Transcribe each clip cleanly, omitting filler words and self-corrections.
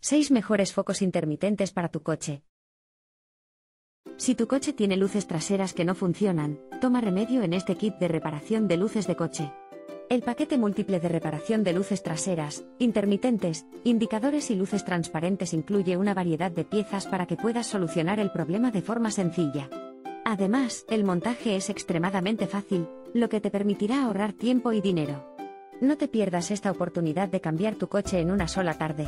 6 mejores focos intermitentes para tu coche. Si tu coche tiene luces traseras que no funcionan, toma remedio en este kit de reparación de luces de coche. El paquete múltiple de reparación de luces traseras, intermitentes, indicadores y luces transparentes incluye una variedad de piezas para que puedas solucionar el problema de forma sencilla. Además, el montaje es extremadamente fácil, lo que te permitirá ahorrar tiempo y dinero. No te pierdas esta oportunidad de cambiar tu coche en una sola tarde.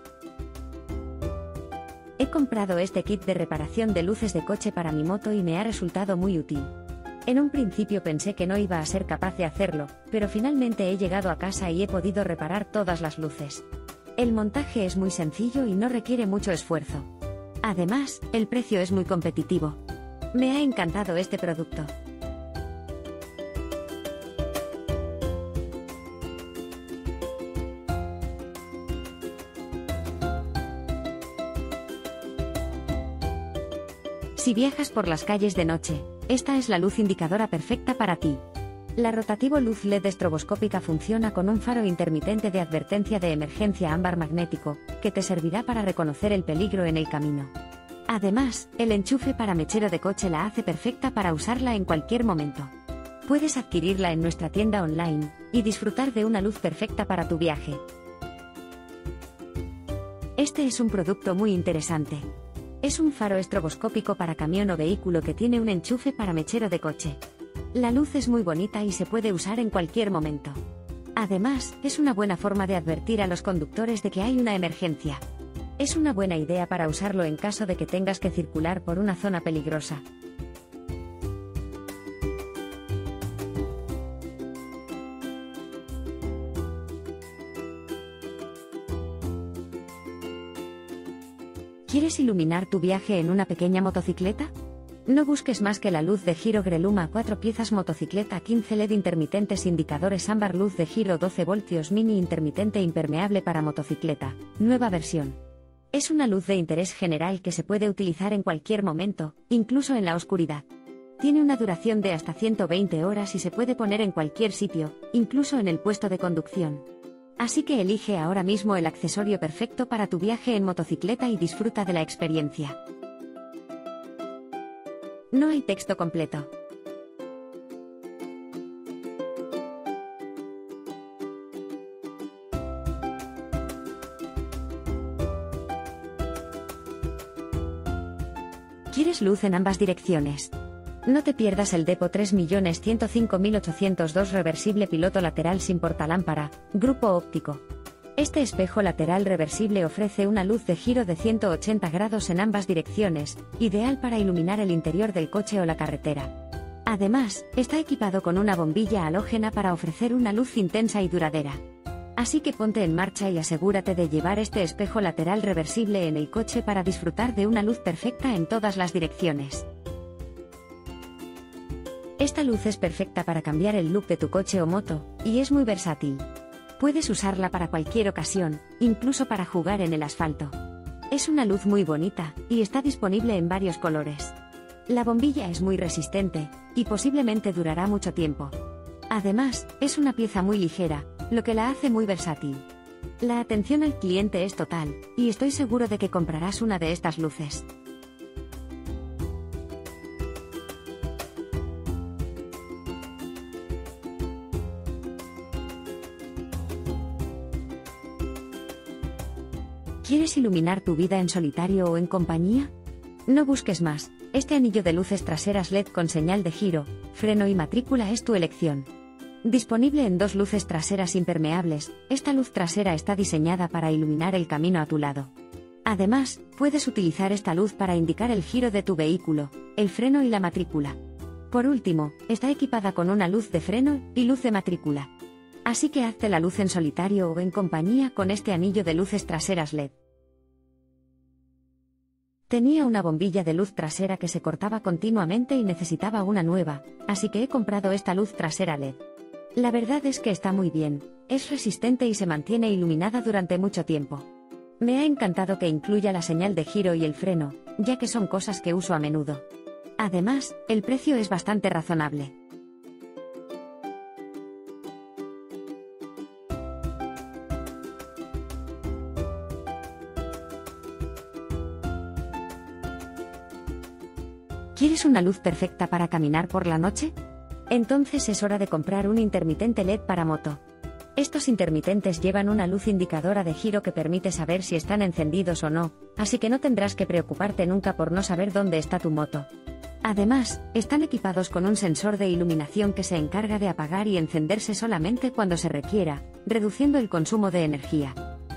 He comprado este kit de reparación de luces de coche para mi moto y me ha resultado muy útil. En un principio pensé que no iba a ser capaz de hacerlo, pero finalmente he llegado a casa y he podido reparar todas las luces. El montaje es muy sencillo y no requiere mucho esfuerzo. Además, el precio es muy competitivo. Me ha encantado este producto. Si viajas por las calles de noche, esta es la luz indicadora perfecta para ti. La rotativo luz LED estroboscópica funciona con un faro intermitente de advertencia de emergencia ámbar magnético, que te servirá para reconocer el peligro en el camino. Además, el enchufe para mechero de coche la hace perfecta para usarla en cualquier momento. Puedes adquirirla en nuestra tienda online y disfrutar de una luz perfecta para tu viaje. Este es un producto muy interesante. Es un faro estroboscópico para camión o vehículo que tiene un enchufe para mechero de coche. La luz es muy bonita y se puede usar en cualquier momento. Además, es una buena forma de advertir a los conductores de que hay una emergencia. Es una buena idea para usarlo en caso de que tengas que circular por una zona peligrosa. ¿Quieres iluminar tu viaje en una pequeña motocicleta? No busques más que la luz de giro Greluma 4 piezas motocicleta 15 LED intermitentes indicadores ámbar luz de giro 12 voltios mini intermitente impermeable para motocicleta, nueva versión. Es una luz de interés general que se puede utilizar en cualquier momento, incluso en la oscuridad. Tiene una duración de hasta 120 horas y se puede poner en cualquier sitio, incluso en el puesto de conducción. Así que elige ahora mismo el accesorio perfecto para tu viaje en motocicleta y disfruta de la experiencia. No hay texto completo. ¿Quieres luz en ambas direcciones? No te pierdas el Depo 3.105.802 reversible piloto lateral sin portalámpara, grupo óptico. Este espejo lateral reversible ofrece una luz de giro de 180 grados en ambas direcciones, ideal para iluminar el interior del coche o la carretera. Además, está equipado con una bombilla halógena para ofrecer una luz intensa y duradera. Así que ponte en marcha y asegúrate de llevar este espejo lateral reversible en el coche para disfrutar de una luz perfecta en todas las direcciones. Esta luz es perfecta para cambiar el look de tu coche o moto, y es muy versátil. Puedes usarla para cualquier ocasión, incluso para jugar en el asfalto. Es una luz muy bonita, y está disponible en varios colores. La bombilla es muy resistente, y posiblemente durará mucho tiempo. Además, es una pieza muy ligera, lo que la hace muy versátil. La atención al cliente es total, y estoy seguro de que comprarás una de estas luces. ¿Quieres iluminar tu vida en solitario o en compañía? No busques más, este anillo de luces traseras LED con señal de giro, freno y matrícula es tu elección. Disponible en 2 luces traseras impermeables, esta luz trasera está diseñada para iluminar el camino a tu lado. Además, puedes utilizar esta luz para indicar el giro de tu vehículo, el freno y la matrícula. Por último, está equipada con una luz de freno y luz de matrícula. Así que hazte la luz en solitario o en compañía con este anillo de luces traseras LED. Tenía una bombilla de luz trasera que se cortaba continuamente y necesitaba una nueva, así que he comprado esta luz trasera LED. La verdad es que está muy bien, es resistente y se mantiene iluminada durante mucho tiempo. Me ha encantado que incluya la señal de giro y el freno, ya que son cosas que uso a menudo. Además, el precio es bastante razonable. ¿Quieres una luz perfecta para caminar por la noche? Entonces es hora de comprar un intermitente LED para moto. Estos intermitentes llevan una luz indicadora de giro que permite saber si están encendidos o no, así que no tendrás que preocuparte nunca por no saber dónde está tu moto. Además, están equipados con un sensor de iluminación que se encarga de apagar y encenderse solamente cuando se requiera, reduciendo el consumo de energía.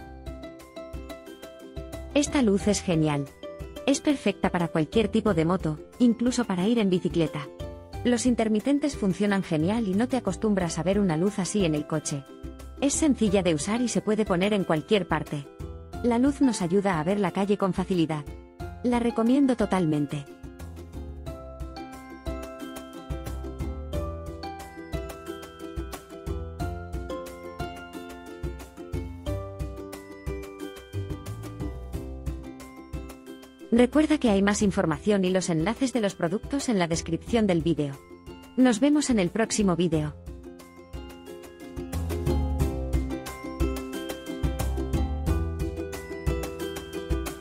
Esta luz es genial. Es perfecta para cualquier tipo de moto, incluso para ir en bicicleta. Los intermitentes funcionan genial y no te acostumbras a ver una luz así en el coche. Es sencilla de usar y se puede poner en cualquier parte. La luz nos ayuda a ver la calle con facilidad. La recomiendo totalmente. Recuerda que hay más información y los enlaces de los productos en la descripción del vídeo. Nos vemos en el próximo vídeo.